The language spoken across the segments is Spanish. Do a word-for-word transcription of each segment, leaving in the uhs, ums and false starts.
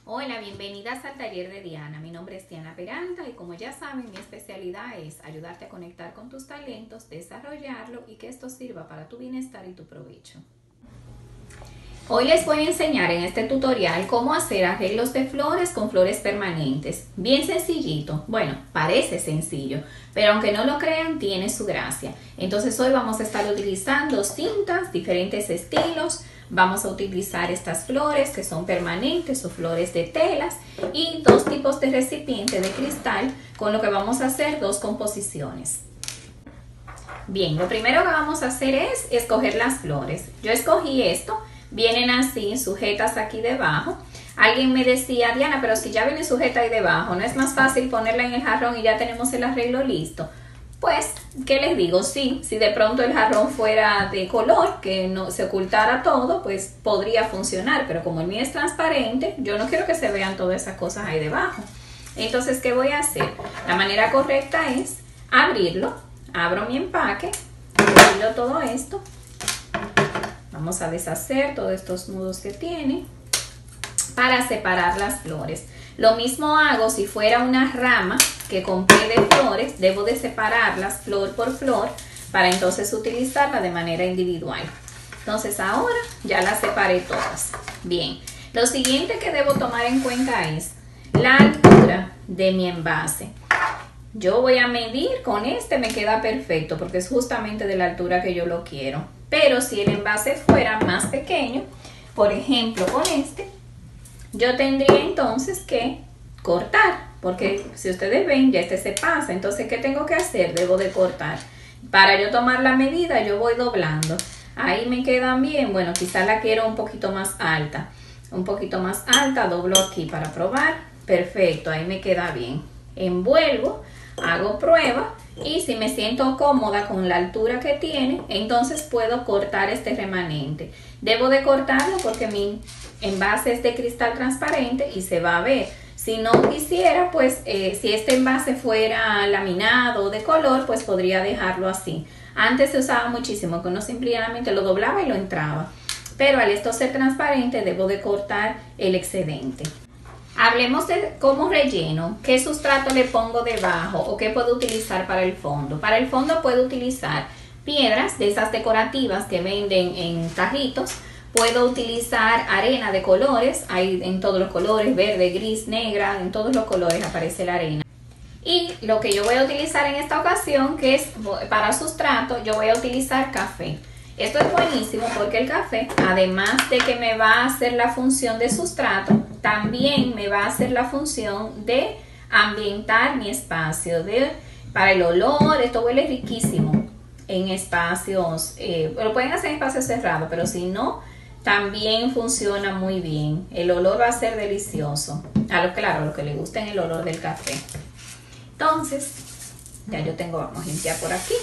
Hola, bienvenidas al taller de Diana. Mi nombre es Diana Peralta y como ya saben, mi especialidad es ayudarte a conectar con tus talentos, desarrollarlo y que esto sirva para tu bienestar y tu provecho. Hoy les voy a enseñar en este tutorial cómo hacer arreglos de flores con flores permanentes. Bien sencillito. Bueno, parece sencillo, pero aunque no lo crean, tiene su gracia. Entonces hoy vamos a estar utilizando cintas, diferentes estilos. Vamos a utilizar estas flores que son permanentes o flores de telas y dos tipos de recipiente de cristal, con lo que vamos a hacer dos composiciones. Bien, lo primero que vamos a hacer es escoger las flores. Yo escogí esto. Vienen así, sujetas aquí debajo. Alguien me decía, Diana, pero si ya viene sujeta ahí debajo, ¿no es más fácil ponerla en el jarrón y ya tenemos el arreglo listo? Pues, ¿qué les digo? Sí, si de pronto el jarrón fuera de color, que no se ocultara todo, pues podría funcionar. Pero como el mío es transparente, yo no quiero que se vean todas esas cosas ahí debajo. Entonces, ¿qué voy a hacer? La manera correcta es abrirlo. Abro mi empaque, retiro todo esto. Vamos a deshacer todos estos nudos que tiene para separar las flores. Lo mismo hago si fuera una rama que compré de flores, debo de separarlas flor por flor para entonces utilizarla de manera individual. Entonces ahora ya las separé todas. Bien, lo siguiente que debo tomar en cuenta es la altura de mi envase. Yo voy a medir, con este me queda perfecto porque es justamente de la altura que yo lo quiero. Pero si el envase fuera más pequeño, por ejemplo con este, yo tendría entonces que cortar. Porque si ustedes ven, ya este se pasa. Entonces, ¿qué tengo que hacer? Debo de cortar. Para yo tomar la medida, yo voy doblando. Ahí me quedan bien. Bueno, quizá la quiero un poquito más alta. Un poquito más alta, doblo aquí para probar. Perfecto, ahí me queda bien. Envuelvo, hago prueba. Y si me siento cómoda con la altura que tiene, entonces puedo cortar este remanente. Debo de cortarlo porque mi envase es de cristal transparente y se va a ver. Si no quisiera, pues eh, si este envase fuera laminado o de color, pues podría dejarlo así. Antes se usaba muchísimo, que uno simplemente lo doblaba y lo entraba. Pero al esto ser transparente, debo de cortar el excedente. Hablemos de cómo relleno, qué sustrato le pongo debajo o qué puedo utilizar para el fondo. Para el fondo puedo utilizar piedras de esas decorativas que venden en tarritos. Puedo utilizar arena de colores, hay en todos los colores, verde, gris, negra, en todos los colores aparece la arena. Y lo que yo voy a utilizar en esta ocasión, que es para sustrato, yo voy a utilizar café. Esto es buenísimo porque el café, además de que me va a hacer la función de sustrato, también me va a hacer la función de ambientar mi espacio, de, para el olor. Esto huele riquísimo en espacios, eh, lo pueden hacer en espacios cerrados, pero si no, también funciona muy bien. El olor va a ser delicioso. A lo claro, a lo que le gusten el olor del café. Entonces, ya yo tengo, vamos a limpiar por aquí.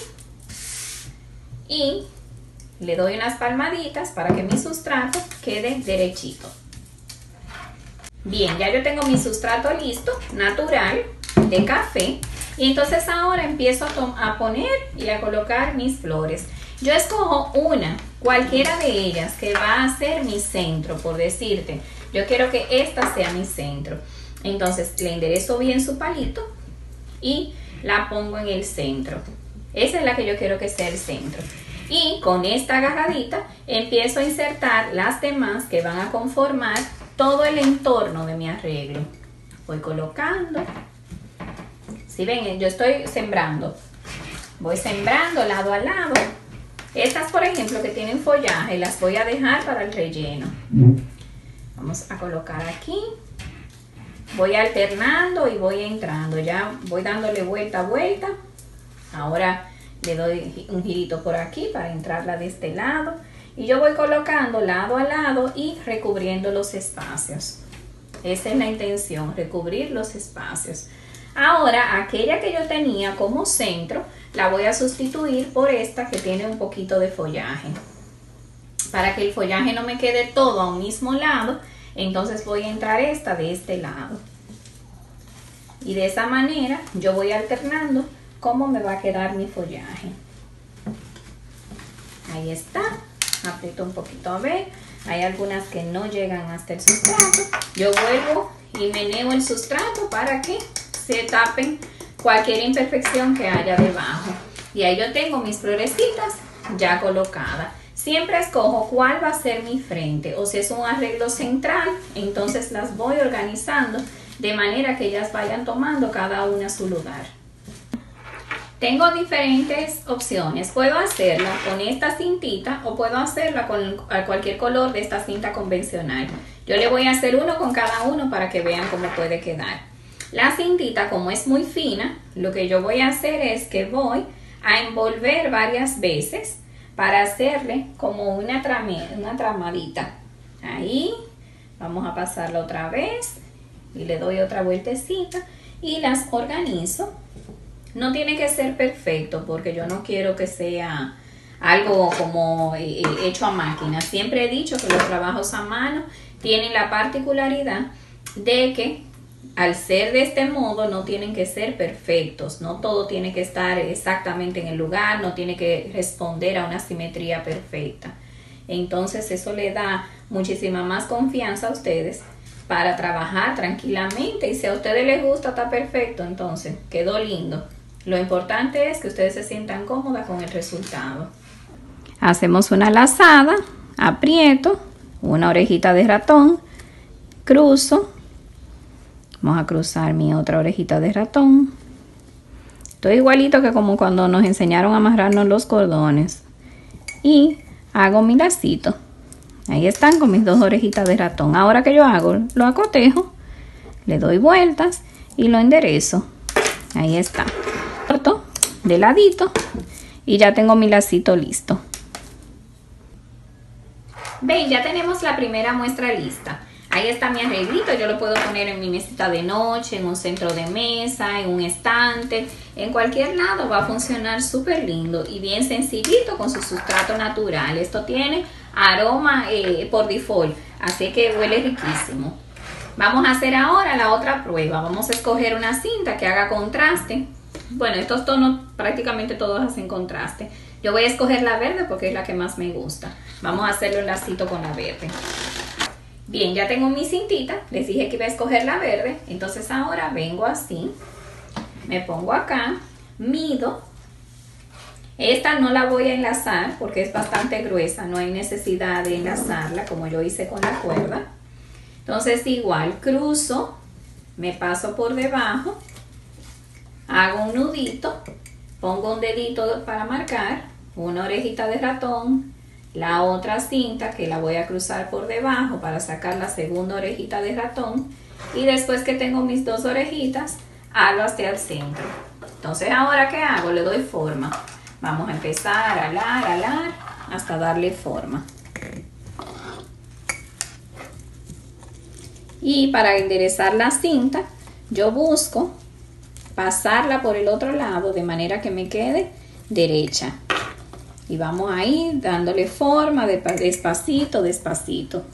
Y le doy unas palmaditas para que mi sustrato quede derechito. Bien, ya yo tengo mi sustrato listo, natural, de café. Y entonces ahora empiezo a, a poner y a colocar mis flores. Yo escojo una, cualquiera de ellas, que va a ser mi centro, por decirte. Yo quiero que esta sea mi centro. Entonces le enderezo bien su palito y la pongo en el centro. Esa es la que yo quiero que sea el centro. Y con esta agarradita empiezo a insertar las demás que van a conformar todo el entorno de mi arreglo. Voy colocando. Si ven, yo estoy sembrando. Voy sembrando lado a lado. Estas, por ejemplo, que tienen follaje, las voy a dejar para el relleno. Vamos a colocar aquí. Voy alternando y voy entrando. Ya voy dándole vuelta a vuelta. Ahora le doy un girito por aquí para entrarla de este lado. Y yo voy colocando lado a lado y recubriendo los espacios. Esa es la intención, recubrir los espacios. Ahora, aquella que yo tenía como centro, la voy a sustituir por esta que tiene un poquito de follaje. Para que el follaje no me quede todo a un mismo lado, entonces voy a entrar esta de este lado. Y de esa manera yo voy alternando cómo me va a quedar mi follaje. Ahí está. aprieto un poquito a ver. Hay algunas que no llegan hasta el sustrato. Yo vuelvo y meneo el sustrato para que se tapen cualquier imperfección que haya debajo. Y ahí yo tengo mis florecitas ya colocadas. Siempre escojo cuál va a ser mi frente, o si es un arreglo central, entonces las voy organizando de manera que ellas vayan tomando cada una su lugar. Tengo diferentes opciones. Puedo hacerla con esta cintita o puedo hacerla con cualquier color de esta cinta convencional. Yo le voy a hacer uno con cada uno para que vean cómo puede quedar. La cintita, como es muy fina, lo que yo voy a hacer es que voy a envolver varias veces para hacerle como una, trame, una tramadita. Ahí vamos a pasarla otra vez y le doy otra vueltecita y las organizo. No tiene que ser perfecto porque yo no quiero que sea algo como eh, hecho a máquina. Siempre he dicho que los trabajos a mano tienen la particularidad de que al ser de este modo no tienen que ser perfectos, no todo tiene que estar exactamente en el lugar, no tiene que responder a una simetría perfecta. Entonces eso le da muchísima más confianza a ustedes para trabajar tranquilamente, y si a ustedes les gusta está perfecto, entonces quedó lindo. Lo importante es que ustedes se sientan cómodas con el resultado. Hacemos una lazada, aprieto, una orejita de ratón, cruzo. Vamos a cruzar mi otra orejita de ratón. Esto es igualito que como cuando nos enseñaron a amarrarnos los cordones. Y hago mi lacito. Ahí están con mis dos orejitas de ratón. Ahora que yo hago, lo acotejo, le doy vueltas y lo enderezo. Ahí está. Corto de ladito y ya tengo mi lacito listo. Ven, ya tenemos la primera muestra lista. Ahí está mi arreglito, yo lo puedo poner en mi mesita de noche, en un centro de mesa, en un estante, en cualquier lado va a funcionar súper lindo y bien sencillito con su sustrato natural. Esto tiene aroma eh, por default, así que huele riquísimo. Vamos a hacer ahora la otra prueba. Vamos a escoger una cinta que haga contraste. Bueno, estos tonos prácticamente todos hacen contraste. Yo voy a escoger la verde porque es la que más me gusta. Vamos a hacerle un lacito con la verde. Bien, ya tengo mi cintita, les dije que iba a escoger la verde, entonces ahora vengo así, me pongo acá, mido, esta no la voy a enlazar porque es bastante gruesa, no hay necesidad de enlazarla como yo hice con la cuerda. Entonces igual, cruzo, me paso por debajo, hago un nudito, pongo un dedito para marcar, una orejita de ratón, la otra cinta que la voy a cruzar por debajo para sacar la segunda orejita de ratón, y después que tengo mis dos orejitas halo hacia el centro. Entonces ahora ¿qué hago? Le doy forma. Vamos a empezar a alar, alar hasta darle forma. Y para enderezar la cinta yo busco pasarla por el otro lado de manera que me quede derecha. Y vamos ahí dándole forma de, despacito, despacito.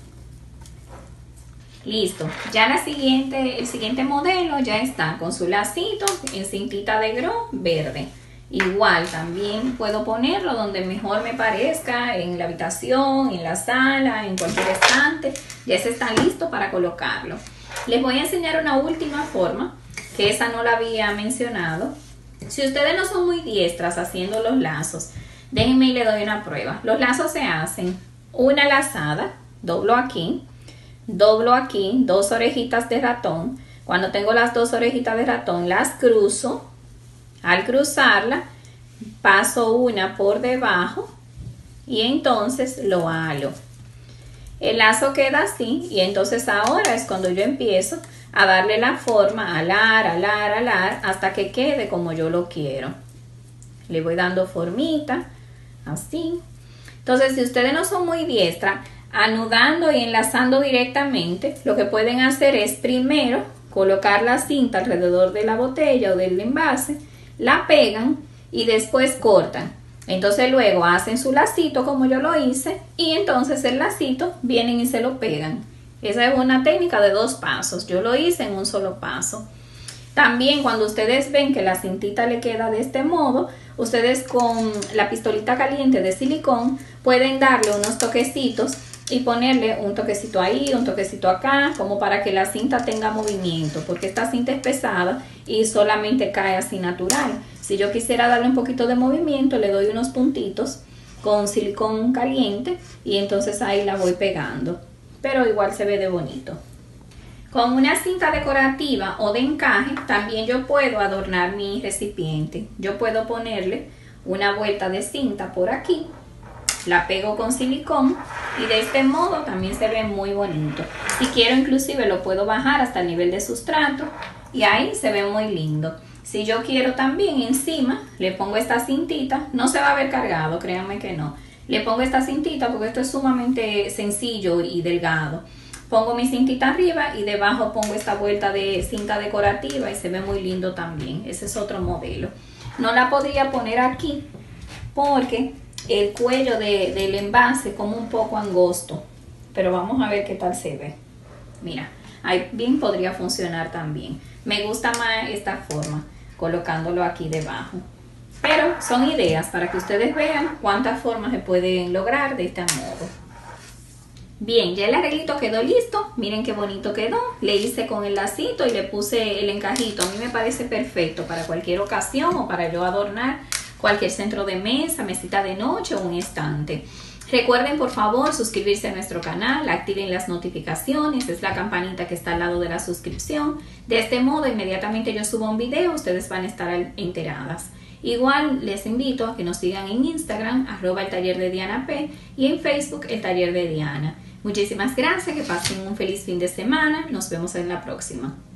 Listo. Ya la siguiente, el siguiente modelo ya está con su lacito en cintita de gro verde. Igual también puedo ponerlo donde mejor me parezca, en la habitación, en la sala, en cualquier estante. Ya se está listo para colocarlo. Les voy a enseñar una última forma, que esa no la había mencionado. Si ustedes no son muy diestras haciendo los lazos, déjenme y le doy una prueba. Los lazos se hacen una lazada, doblo aquí, doblo aquí, dos orejitas de ratón. Cuando tengo las dos orejitas de ratón, las cruzo. Al cruzarla, paso una por debajo y entonces lo halo. El lazo queda así y entonces ahora es cuando yo empiezo a darle la forma, alar, alar, alar, hasta que quede como yo lo quiero. Le voy dando formita. Así. Entonces, si ustedes no son muy diestras, anudando y enlazando directamente, lo que pueden hacer es primero colocar la cinta alrededor de la botella o del envase, la pegan y después cortan. Entonces luego hacen su lacito como yo lo hice y entonces el lacito vienen y se lo pegan. Esa es una técnica de dos pasos. Yo lo hice en un solo paso. También cuando ustedes ven que la cintita le queda de este modo, ustedes con la pistolita caliente de silicón pueden darle unos toquecitos y ponerle un toquecito ahí, un toquecito acá, como para que la cinta tenga movimiento, porque esta cinta es pesada y solamente cae así natural. Si yo quisiera darle un poquito de movimiento, le doy unos puntitos con silicón caliente y entonces ahí la voy pegando, pero igual se ve de bonito. Con una cinta decorativa o de encaje también yo puedo adornar mi recipiente. Yo puedo ponerle una vuelta de cinta por aquí, la pego con silicón y de este modo también se ve muy bonito. Si quiero inclusive lo puedo bajar hasta el nivel de sustrato y ahí se ve muy lindo. Si yo quiero también encima le pongo esta cintita, no se va a ver cargado, créanme que no. Le pongo esta cintita porque esto es sumamente sencillo y delgado. Pongo mi cintita arriba y debajo pongo esta vuelta de cinta decorativa y se ve muy lindo también. Ese es otro modelo. No la podría poner aquí porque el cuello de, del envase es como un poco angosto. Pero vamos a ver qué tal se ve. Mira, ahí bien podría funcionar también. Me gusta más esta forma, colocándolo aquí debajo. Pero son ideas para que ustedes vean cuántas formas se pueden lograr de este modo. Bien, ya el arreglito quedó listo, miren qué bonito quedó, le hice con el lacito y le puse el encajito, a mí me parece perfecto para cualquier ocasión o para yo adornar cualquier centro de mesa, mesita de noche o un estante. Recuerden por favor suscribirse a nuestro canal, activen las notificaciones, es la campanita que está al lado de la suscripción, de este modo inmediatamente yo subo un video, ustedes van a estar enteradas. Igual les invito a que nos sigan en Instagram, arroba el taller de Diana P, y en Facebook, el taller de Diana. Muchísimas gracias, que pasen un feliz fin de semana, nos vemos en la próxima.